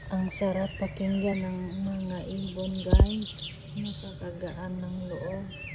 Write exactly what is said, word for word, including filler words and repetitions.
Ang sarap pakinggan ng mga ibon guys. Nakakagaan ng loob.